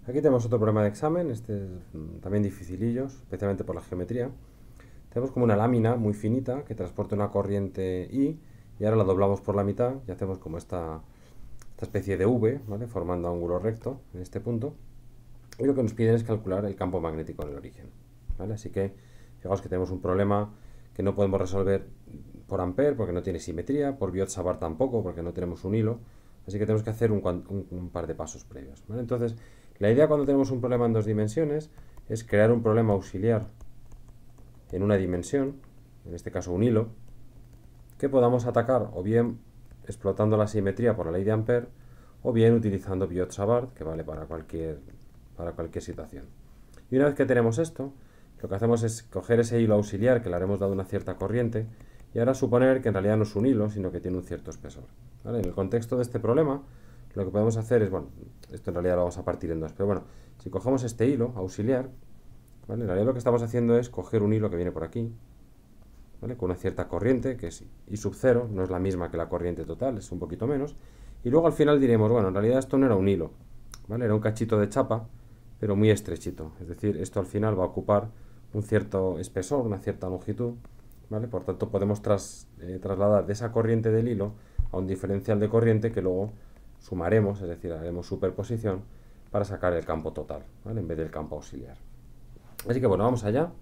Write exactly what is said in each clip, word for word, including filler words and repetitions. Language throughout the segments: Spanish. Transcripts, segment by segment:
Aquí tenemos otro problema de examen, este es también dificilillo, especialmente por la geometría. Tenemos como una lámina muy finita que transporta una corriente I y ahora la doblamos por la mitad y hacemos como esta, esta especie de V, ¿vale? Formando ángulo recto en este punto. Y lo que nos piden es calcular el campo magnético en el origen, ¿vale? Así que fijaos que tenemos un problema que no podemos resolver por Ampere porque no tiene simetría, por Biot-Savart tampoco porque no tenemos un hilo, así que tenemos que hacer un, un, un par de pasos previos, ¿vale? Entonces, la idea cuando tenemos un problema en dos dimensiones es crear un problema auxiliar en una dimensión, en este caso un hilo, que podamos atacar o bien explotando la simetría por la ley de Ampere o bien utilizando Biot-Savart, que vale para cualquier, para cualquier situación. Y una vez que tenemos esto, lo que hacemos es coger ese hilo auxiliar que le haremos dado una cierta corriente y ahora suponer que en realidad no es un hilo, sino que tiene un cierto espesor, ¿vale? En el contexto de este problema, lo que podemos hacer es, bueno, esto en realidad lo vamos a partir en dos, pero bueno, si cogemos este hilo auxiliar, ¿vale? En realidad lo que estamos haciendo es coger un hilo que viene por aquí, ¿vale? Con una cierta corriente, que es I sub cero, no es la misma que la corriente total, es un poquito menos, y luego al final diremos, bueno, en realidad esto no era un hilo, ¿vale? Era un cachito de chapa, pero muy estrechito, es decir, esto al final va a ocupar un cierto espesor, una cierta longitud, ¿vale? Por tanto, podemos tras, eh, trasladar de esa corriente del hilo a un diferencial de corriente que luego sumaremos, es decir, haremos superposición para sacar el campo total, ¿vale? En vez del campo auxiliar. Así que bueno, vamos allá.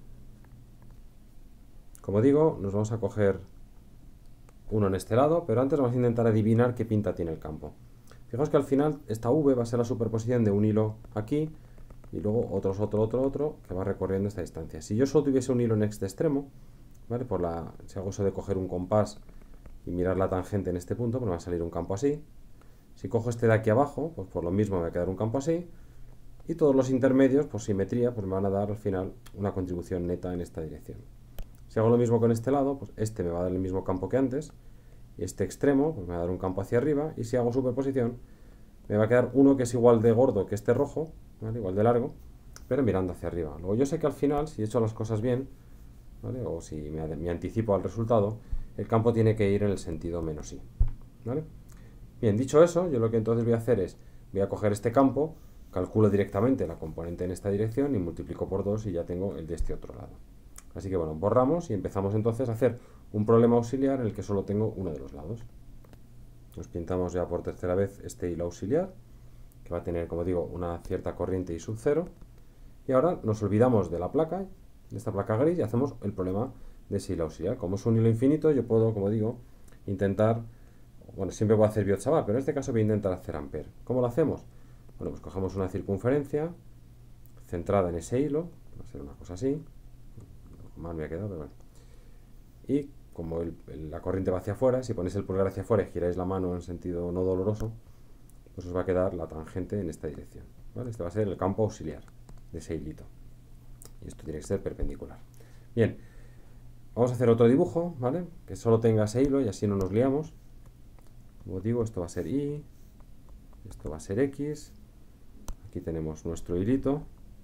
Como digo, nos vamos a coger uno en este lado, pero antes vamos a intentar adivinar qué pinta tiene el campo. Fijaos que al final esta V va a ser la superposición de un hilo aquí y luego otros, otro, otro, otro que va recorriendo esta distancia. Si yo solo tuviese un hilo en este extremo, ¿vale? Por la, si hago eso de coger un compás y mirar la tangente en este punto, pues me va a salir un campo así. Si cojo este de aquí abajo, pues por lo mismo me va a quedar un campo así. Y todos los intermedios, por simetría, pues me van a dar al final una contribución neta en esta dirección. Si hago lo mismo con este lado, pues este me va a dar el mismo campo que antes. Y este extremo, pues me va a dar un campo hacia arriba. Y si hago superposición, me va a quedar uno que es igual de gordo que este rojo, ¿vale? Igual de largo, pero mirando hacia arriba. Luego yo sé que al final, si he hecho las cosas bien, ¿vale? O si me, me anticipo al resultado, el campo tiene que ir en el sentido menos i, ¿vale? Bien, dicho eso, yo lo que entonces voy a hacer es, voy a coger este campo, calculo directamente la componente en esta dirección y multiplico por dos y ya tengo el de este otro lado. Así que bueno, borramos y empezamos entonces a hacer un problema auxiliar en el que solo tengo uno de los lados. Nos pintamos ya por tercera vez este hilo auxiliar, que va a tener, como digo, una cierta corriente I sub cero. Y ahora nos olvidamos de la placa, de esta placa gris, y hacemos el problema de ese hilo auxiliar. Como es un hilo infinito, yo puedo, como digo, intentar, bueno, siempre voy a hacer Biot-Savart, pero en este caso voy a intentar hacer Ampere. ¿Cómo lo hacemos? Bueno, pues cogemos una circunferencia centrada en ese hilo, va a ser una cosa así, mal me ha quedado, pero bueno. Y como el, el, la corriente va hacia afuera, si ponéis el pulgar hacia afuera y giráis la mano en sentido no doloroso, pues os va a quedar la tangente en esta dirección, ¿vale? Este va a ser el campo auxiliar de ese hilito. Y esto tiene que ser perpendicular. Bien, vamos a hacer otro dibujo, ¿vale? Que solo tenga ese hilo y así no nos liamos. Como digo, esto va a ser Y, esto va a ser X, aquí tenemos nuestro hilito,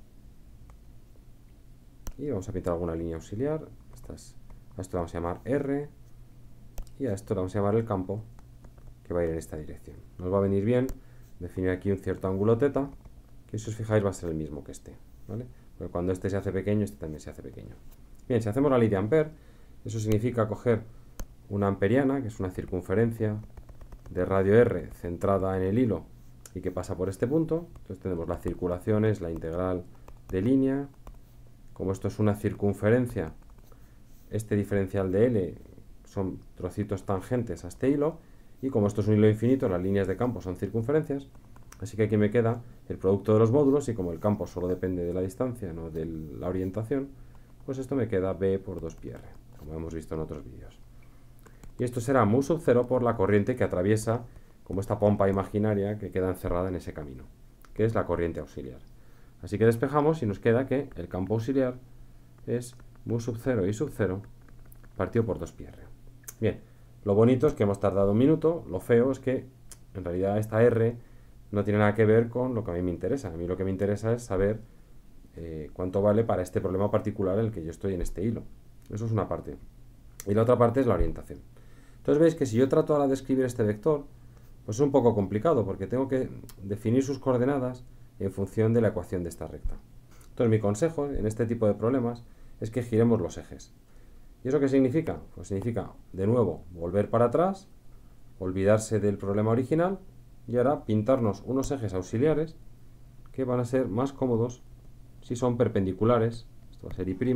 y vamos a pintar alguna línea auxiliar. Estas, a esto lo vamos a llamar R, y a esto le vamos a llamar el campo, que va a ir en esta dirección. Nos va a venir bien definir aquí un cierto ángulo θ, que si os fijáis va a ser el mismo que este, ¿vale? Porque cuando este se hace pequeño, este también se hace pequeño. Bien, si hacemos la ley de Ampere, eso significa coger una amperiana, que es una circunferencia de radio R centrada en el hilo y que pasa por este punto. Entonces tenemos la circulación, es la integral de línea. Como esto es una circunferencia, este diferencial de L son trocitos tangentes a este hilo. Y como esto es un hilo infinito, las líneas de campo son circunferencias. Así que aquí me queda el producto de los módulos, y como el campo solo depende de la distancia, no de la orientación, pues esto me queda B por dos pi r, como hemos visto en otros vídeos. Y esto será mu sub cero por la corriente que atraviesa, como esta pompa imaginaria que queda encerrada en ese camino, que es la corriente auxiliar. Así que despejamos y nos queda que el campo auxiliar es mu sub cero y sub cero partido por dos pi r. Bien, lo bonito es que hemos tardado un minuto, lo feo es que en realidad esta R no tiene nada que ver con lo que a mí me interesa. A mí lo que me interesa es saber eh, cuánto vale para este problema particular en el que yo estoy en este hilo. Eso es una parte. Y la otra parte es la orientación. Entonces veis que si yo trato ahora de escribir este vector, pues es un poco complicado porque tengo que definir sus coordenadas en función de la ecuación de esta recta. Entonces mi consejo en este tipo de problemas es que giremos los ejes. ¿Y eso qué significa? Pues significa, de nuevo, volver para atrás, olvidarse del problema original y ahora pintarnos unos ejes auxiliares que van a ser más cómodos si son perpendiculares. Esto va a ser Y',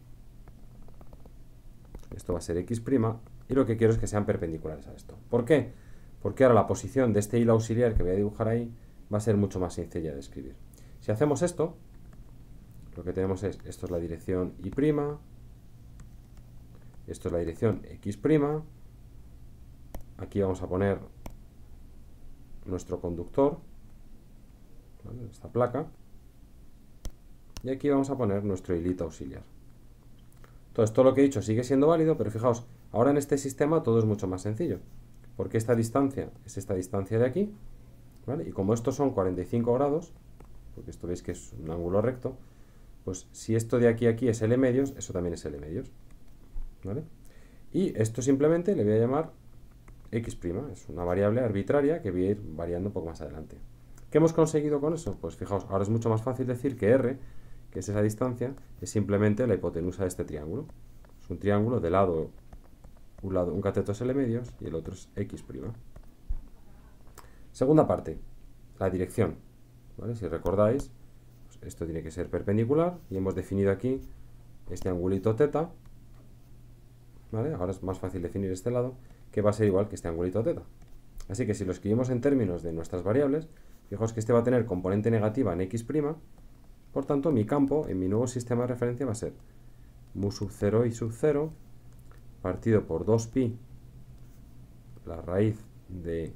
esto va a ser X', y lo que quiero es que sean perpendiculares a esto. ¿Por qué? Porque ahora la posición de este hilo auxiliar que voy a dibujar ahí va a ser mucho más sencilla de escribir. Si hacemos esto, lo que tenemos es, esto es la dirección Y', esto es la dirección X', aquí vamos a poner nuestro conductor, ¿vale?, esta placa, y aquí vamos a poner nuestro hilito auxiliar. Entonces todo lo que he dicho sigue siendo válido, pero fijaos, ahora en este sistema todo es mucho más sencillo, porque esta distancia es esta distancia de aquí, ¿vale? Y como estos son cuarenta y cinco grados, porque esto veis que es un ángulo recto, pues si esto de aquí a aquí es L medios, eso también es L medios, ¿vale? Y esto simplemente le voy a llamar X', es una variable arbitraria que voy a ir variando un poco más adelante. ¿Qué hemos conseguido con eso? Pues fijaos, ahora es mucho más fácil decir que R, que es esa distancia, es simplemente la hipotenusa de este triángulo. Es un triángulo de lado, un lado, un cateto es L medios y el otro es X'. Segunda parte, la dirección, ¿vale? Si recordáis, pues esto tiene que ser perpendicular y hemos definido aquí este angulito θ, ¿vale? Ahora es más fácil definir este lado, que va a ser igual que este angulito θ. Así que si lo escribimos en términos de nuestras variables, fijaos que este va a tener componente negativa en X', por tanto mi campo en mi nuevo sistema de referencia va a ser mu sub cero y sub cero partido por dos pi la raíz de,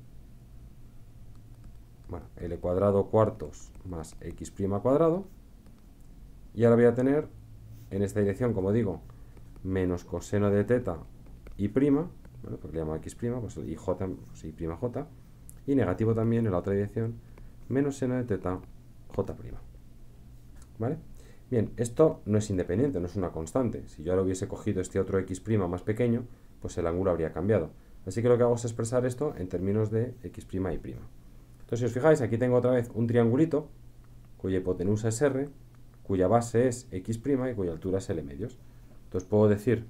bueno, L cuadrado cuartos más X' cuadrado, y ahora voy a tener en esta dirección, como digo, menos coseno de θ y prima, ¿vale?, porque le llamo X', pues y j, pues y prima j, y negativo también en la otra dirección, menos seno de θ j'. ¿Vale? Bien, esto no es independiente, no es una constante. Si yo ahora hubiese cogido este otro X' más pequeño, pues el ángulo habría cambiado. Así que lo que hago es expresar esto en términos de X' y'. Entonces, si os fijáis, aquí tengo otra vez un triangulito, cuya hipotenusa es R, cuya base es X' y cuya altura es L medios. Entonces puedo decir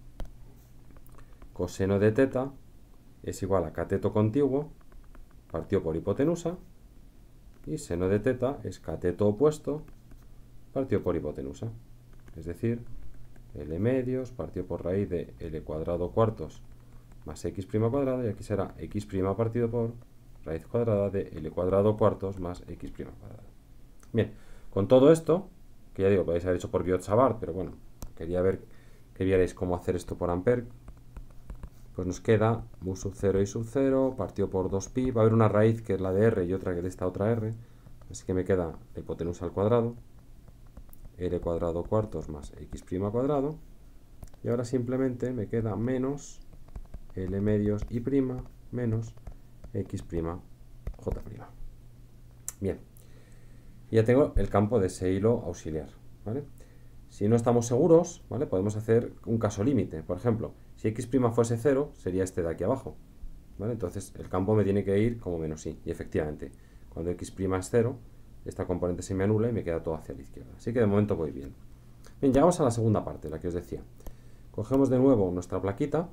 coseno de θ es igual a cateto contiguo partido por hipotenusa, y seno de θ es cateto opuesto partido por hipotenusa, es decir, L medios partido por raíz de L cuadrado cuartos más X' cuadrado, y aquí será X' partido por raíz cuadrada de L cuadrado cuartos más X' cuadrado. Bien, con todo esto, que ya digo, podéis haber hecho por Biot-Savart, pero bueno, quería ver que vierais cómo hacer esto por Ampere, pues nos queda mu sub cero y sub cero partido por dos pi, va a haber una raíz que es la de R y otra que es de esta otra R, así que me queda la hipotenusa al cuadrado, L cuadrado cuartos más X' cuadrado, y ahora simplemente me queda menos L medios y prima menos X' j'. Bien, ya tengo el campo de ese hilo auxiliar, ¿vale? Si no estamos seguros, ¿vale?, podemos hacer un caso límite. Por ejemplo, si X' fuese cero, sería este de aquí abajo, ¿vale? Entonces el campo me tiene que ir como menos y, y efectivamente, cuando X' es cero, esta componente se me anula y me queda todo hacia la izquierda. Así que de momento voy bien. Bien, llegamos a la segunda parte, la que os decía. Cogemos de nuevo nuestra plaquita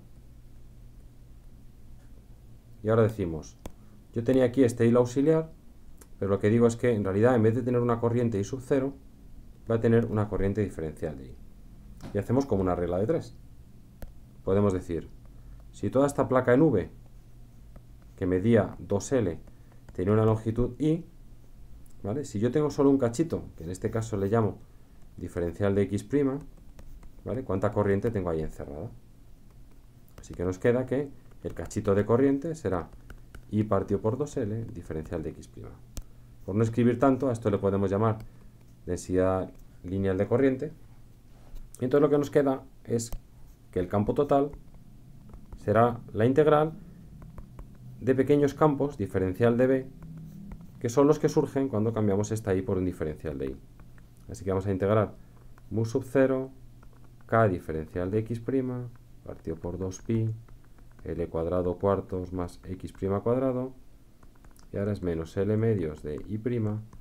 y ahora decimos, yo tenía aquí este hilo auxiliar, pero lo que digo es que en realidad en vez de tener una corriente I sub cero, va a tener una corriente diferencial de I. Y hacemos como una regla de tres. Podemos decir, si toda esta placa en V, que medía dos L, tenía una longitud I, ¿vale?, si yo tengo solo un cachito, que en este caso le llamo diferencial de X', ¿vale?, ¿cuánta corriente tengo ahí encerrada? Así que nos queda que el cachito de corriente será I partido por dos L, diferencial de X'. Por no escribir tanto, a esto le podemos llamar densidad lineal de corriente. Y entonces lo que nos queda es que el campo total será la integral de pequeños campos, diferencial de B, que son los que surgen cuando cambiamos esta I por un diferencial de I. Así que vamos a integrar mu sub cero, K diferencial de X' partido por dos pi, L cuadrado cuartos más X' cuadrado, y ahora es menos L medios de I'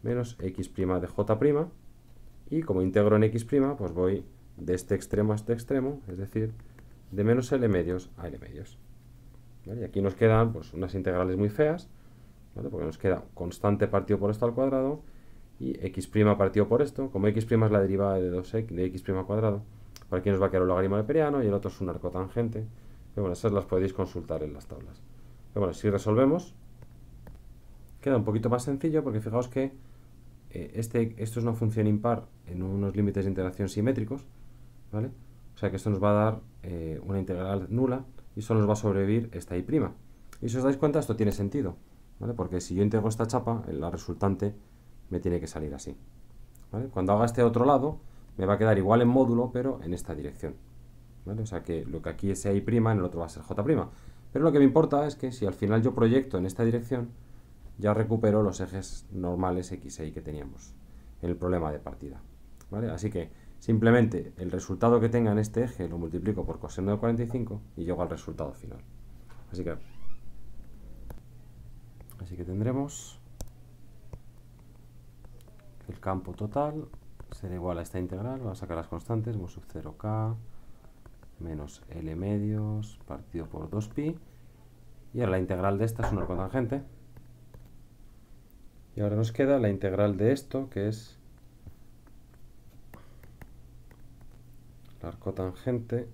menos x' de j', y como integro en x', pues voy de este extremo a este extremo, es decir, de menos L medios a L medios. ¿Vale? Y aquí nos quedan pues, unas integrales muy feas, ¿vale? Porque nos queda constante partido por esto al cuadrado y x' partido por esto. Como x' es la derivada de dos x de x' al cuadrado, por aquí nos va a quedar un logaritmo neperiano y el otro es un arcotangente. Pero bueno, esas las podéis consultar en las tablas. Pero bueno, si resolvemos, queda un poquito más sencillo porque fijaos que eh, este, esto es una función impar en unos límites de integración simétricos, ¿vale? O sea que esto nos va a dar eh, una integral nula y solo nos va a sobrevivir esta y'. Y si os dais cuenta, esto tiene sentido, ¿vale? Porque si yo integro esta chapa, la resultante me tiene que salir así, ¿vale? Cuando haga este otro lado, me va a quedar igual en módulo, pero en esta dirección, ¿vale? O sea que lo que aquí es i', en el otro va a ser j'. Pero lo que me importa es que si al final yo proyecto en esta dirección, ya recupero los ejes normales x e y que teníamos en el problema de partida, ¿vale? Así que simplemente el resultado que tenga en este eje lo multiplico por coseno de cuarenta y cinco y llego al resultado final. Así que, así que tendremos que el campo total será igual a esta integral, vamos a sacar las constantes, mu sub cero k menos L medios partido por dos pi, y ahora la integral de esta es un arcotangente. Y ahora nos queda la integral de esto, que es la arcotangente,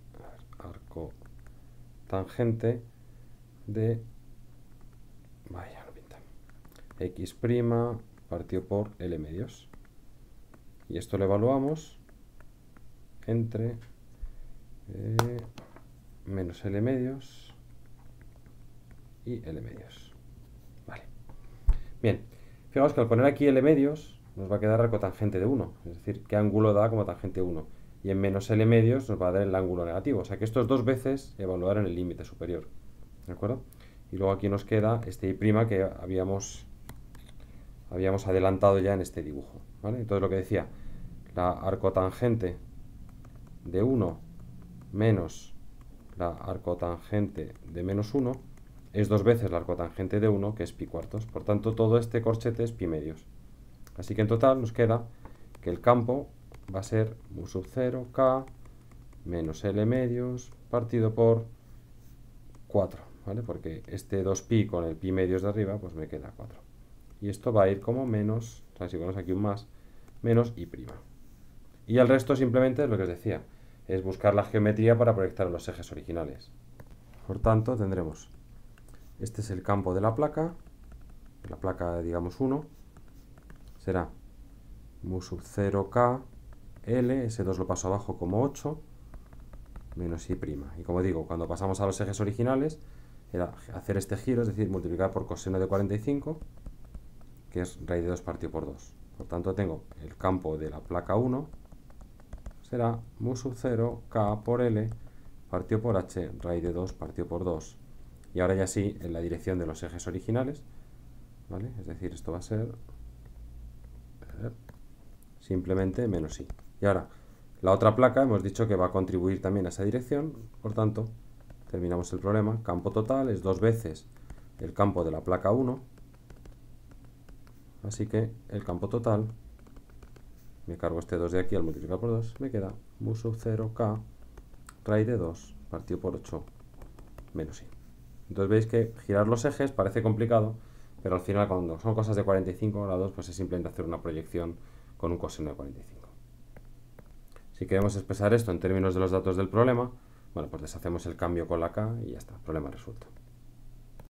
arcotangente de, vaya, no pinta, x' partido por L medios. Y esto lo evaluamos entre eh, menos L medios y L medios. Vale. Bien, fijaos que al poner aquí L medios nos va a quedar arcotangente de uno, es decir, qué ángulo da como tangente uno. Y en menos L medios nos va a dar el ángulo negativo, o sea que esto es dos veces evaluar en el límite superior, ¿de acuerdo? Y luego aquí nos queda este y' que habíamos, habíamos adelantado ya en este dibujo, ¿vale? Entonces lo que decía, la arcotangente de uno menos la arcotangente de menos uno es dos veces la arcotangente de uno, que es pi cuartos. Por tanto, todo este corchete es pi medios. Así que en total nos queda que el campo va a ser mu sub cero k menos L medios partido por cuatro, ¿vale? Porque este dos pi con el pi medios de arriba, pues me queda cuatro. Y esto va a ir como menos, o sea, si ponemos aquí un más, menos y'. Y el resto simplemente es lo que os decía, es buscar la geometría para proyectar los ejes originales. Por tanto, tendremos, este es el campo de la placa, la placa, digamos, uno, será mu sub cero k L, ese dos lo paso abajo como ocho, menos y'. Y como digo, cuando pasamos a los ejes originales, era hacer este giro, es decir, multiplicar por coseno de cuarenta y cinco, que es raíz de dos partido por dos. Por tanto, tengo el campo de la placa uno, será mu sub cero k por L partido por h raíz de dos partido por dos. Y ahora ya sí, en la dirección de los ejes originales, ¿vale? Es decir, esto va a ser simplemente menos i. Y ahora, la otra placa hemos dicho que va a contribuir también a esa dirección, por tanto, terminamos el problema. Campo total es dos veces el campo de la placa uno, así que el campo total, me cargo este dos de aquí al multiplicar por dos, me queda mu sub cero k raíz de dos partido por ocho menos i. Entonces veis que girar los ejes parece complicado, pero al final cuando son cosas de cuarenta y cinco grados, pues es simplemente hacer una proyección con un coseno de cuarenta y cinco. Si queremos expresar esto en términos de los datos del problema, bueno, pues deshacemos el cambio con la k y ya está, problema resuelto.